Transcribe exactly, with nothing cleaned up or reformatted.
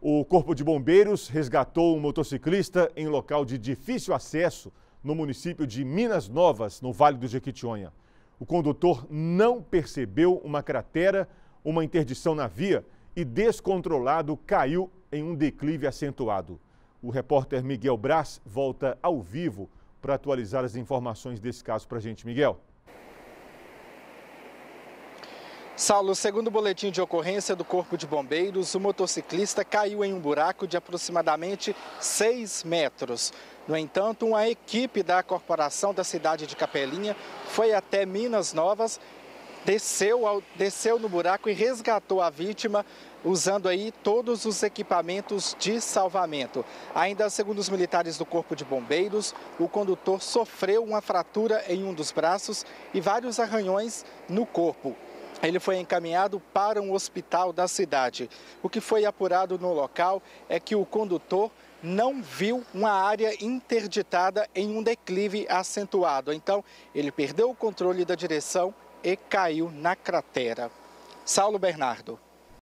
O Corpo de Bombeiros resgatou um motociclista em local de difícil acesso no município de Minas Novas, no Vale do Jequitinhonha. O condutor não percebeu uma cratera, uma interdição na via e, descontrolado, caiu em um declive acentuado. O repórter Miguel Braz volta ao vivo para atualizar as informações desse caso para a gente. Miguel. Saulo, segundo o boletim de ocorrência do Corpo de Bombeiros, o motociclista caiu em um buraco de aproximadamente seis metros. No entanto, uma equipe da corporação da cidade de Capelinha foi até Minas Novas, desceu, ao, desceu no buraco e resgatou a vítima usando aí todos os equipamentos de salvamento. Ainda segundo os militares do Corpo de Bombeiros, o condutor sofreu uma fratura em um dos braços e vários arranhões no corpo. Ele foi encaminhado para um hospital da cidade. O que foi apurado no local é que o condutor não viu uma área interditada em um declive acentuado. Então, ele perdeu o controle da direção e caiu na cratera. Saulo Bernardo.